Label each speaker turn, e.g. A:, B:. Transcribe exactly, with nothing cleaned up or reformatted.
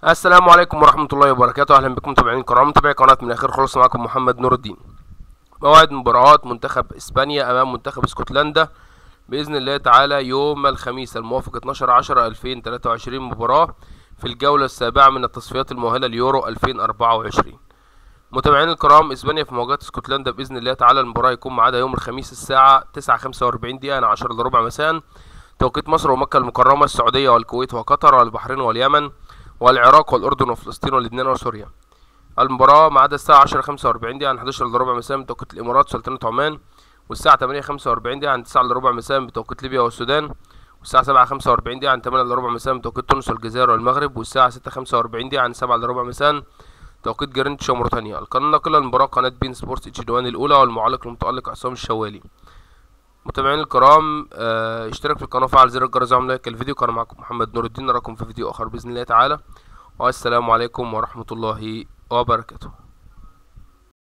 A: السلام عليكم ورحمة الله وبركاته. أهلا بكم متابعين الكرام، متابعي قناة من آخر خلص. معكم محمد نور الدين. موعد مباريات منتخب إسبانيا أمام منتخب اسكتلندا بإذن الله تعالى يوم الخميس الموافق اتناشر عشرة ألفين وتلاتة وعشرين، مباراة في الجولة السابعة من التصفيات المؤهلة ليورو ألفين وأربعة وعشرين. متابعين الكرام، إسبانيا في مواجهة اسكتلندا بإذن الله تعالى. المباراة يكون ميعادها يوم الخميس الساعة تسعة خمسة وأربعين دقيقة، عشرة إلا ربع مساء توقيت مصر ومكة المكرمة، السعودية والكويت وقطر والبحرين واليمن والعراق والأردن وفلسطين ولبنان وسوريا. المباراة ميعادها الساعة عشرة خمسة وأربعين دقيقة عن حداشر إلا ربع مساء بتوقيت الإمارات وسلطنة عمان، والساعة تمانية خمسة وأربعين دقيقة عن تسعة إلا ربع مساء بتوقيت ليبيا والسودان، والساعة سبعة خمسة وأربعين دقيقة عن تمانية إلا ربع مساء بتوقيت تونس والجزائر والمغرب، والساعة ستة خمسة وأربعين دقيقة عن سبعة إلا ربع مساء توقيت جرينتش وموريتانيا. القناة الناقلة للمباراة قناة بين سبورتس اتش دوان الأولى، والمعلق المتألق عصام الشوالي. متابعين الكرام، آه اشترك في القناة وفعل زر الجرس وعمل لايك الفيديو. كان معكم محمد نور الدين، نراكم في فيديو آخر بإذن الله تعالى، والسلام عليكم ورحمة الله وبركاته.